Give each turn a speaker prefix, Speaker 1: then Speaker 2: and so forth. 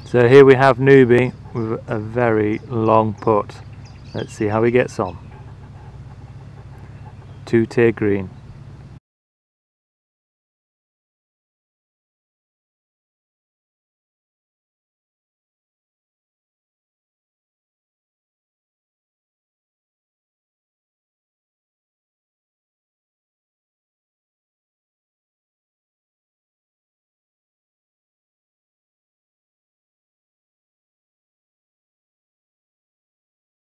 Speaker 1: So here we have Newbie with a very long putt. Let's see how he gets on. Two-tier green.